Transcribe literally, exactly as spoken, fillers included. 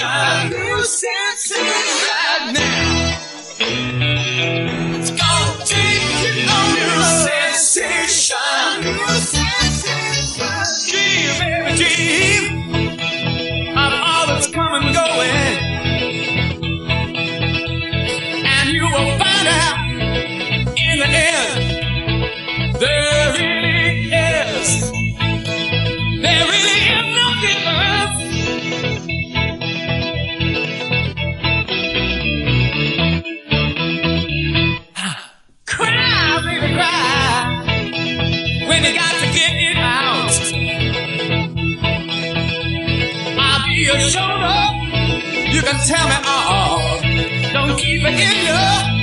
sensation. New sensation. Right now. It's gonna take you on new sensation. New sensation. Dream, baby, dream of all that's coming and going. And you will find out in the end, there really is. There really is no difference. Cry, baby, cry when you got to get it out. I'll be your shoulder. You can tell me all. Don't keep it in you.